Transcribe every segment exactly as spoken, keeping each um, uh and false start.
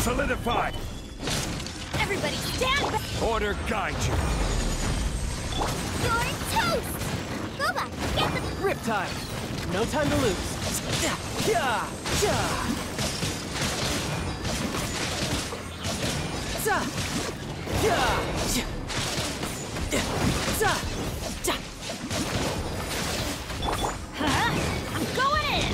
Solidify! Everybody stand back! Order guide you! You're toast! Boba, get the... Riptide! No time to lose! Yeah! Yeah! Za! Yeah! Za! Ja! Huh? I'm going in!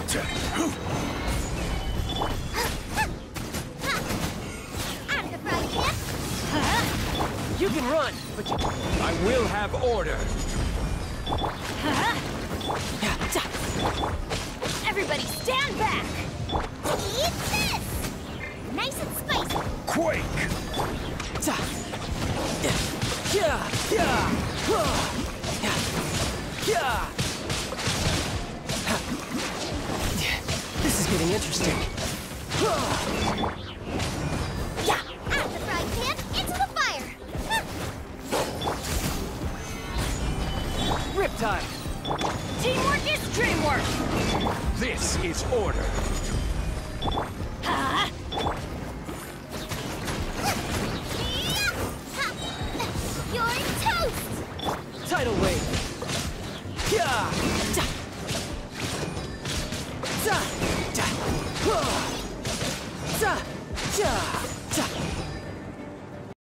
Out of the frying pan! Huh? You can run, but you... I will have order! Huh? Yeah! Ja! Everybody stand back! Eat this! Nice and spicy! Quake! Ja! Yeah! Yeah! Yeah! Yeah! This is getting interesting. Yeah! Out of the frying pan, into the fire! Riptide! Teamwork is dreamwork! This is order! Huh? You're toast! Tidal wave! Yeah!